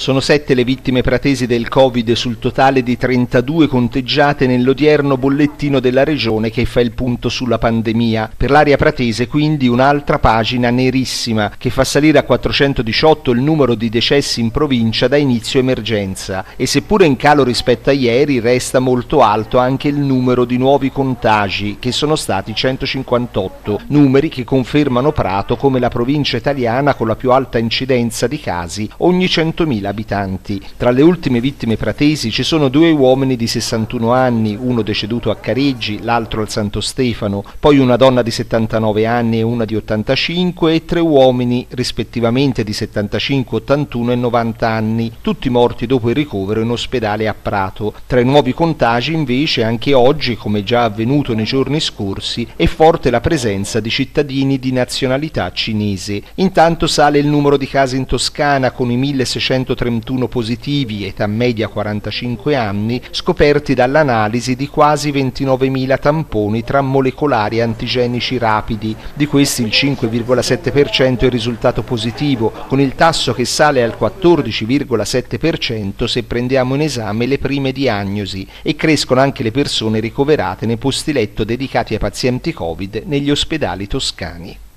Sono 7 le vittime pratesi del Covid sul totale di 32 conteggiate nell'odierno bollettino della regione che fa il punto sulla pandemia. Per l'area pratese quindi un'altra pagina nerissima che fa salire a 418 il numero di decessi in provincia da inizio emergenza e seppure in calo rispetto a ieri resta molto alto anche il numero di nuovi contagi che sono stati 158, numeri che confermano Prato come la provincia italiana con la più alta incidenza di casi ogni 100.000 abitanti. Tra le ultime vittime pratesi ci sono 2 uomini di 61 anni, uno deceduto a Careggi, l'altro al Santo Stefano, poi una donna di 79 anni e una di 85 e 3 uomini rispettivamente di 75, 81 e 90 anni, tutti morti dopo il ricovero in ospedale a Prato. Tra i nuovi contagi invece anche oggi, come già avvenuto nei giorni scorsi, è forte la presenza di cittadini di nazionalità cinese. Intanto sale il numero di casi in Toscana con i 1631 positivi, età media 45 anni, scoperti dall'analisi di quasi 29.000 tamponi tra molecolari e antigenici rapidi. Di questi il 5,7% è risultato positivo, con il tasso che sale al 14,7% se prendiamo in esame le prime diagnosi, e crescono anche le persone ricoverate nei posti letto dedicati ai pazienti Covid negli ospedali toscani.